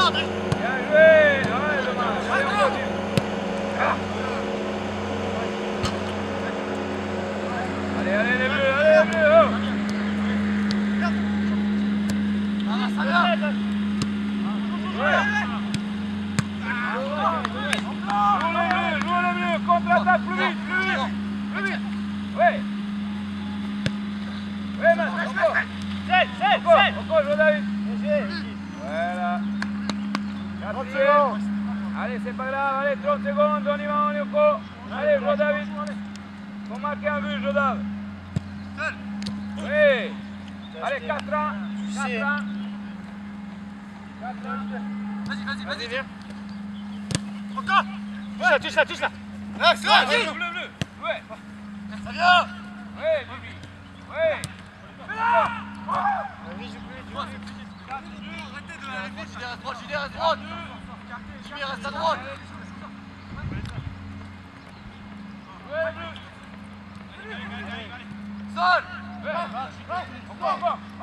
joué. Ouais, dommage. Allez, on continue. Allez, les bleus, allez, les bleus. Oh. Jouez le bleu, contre-attaque, plus vite, plus vite. Ouais. Ouais, man, encore, joue David. Voilà. 30 secondes. Allez, c'est pas grave, allez, 30 secondes, on y va, on est au corps. Allez, joue David. Faut marquer un but, joue David. Oui. Allez, 4 ans. 4 ans. Vas-y, viens. Encore. Touche là. Bleu. Ouais. Ça vient. Ouais, Bibi. Ouais. Arrêtez de la reste droite. Jimmy reste à droite. Ouais, bleu. Sol. Encore.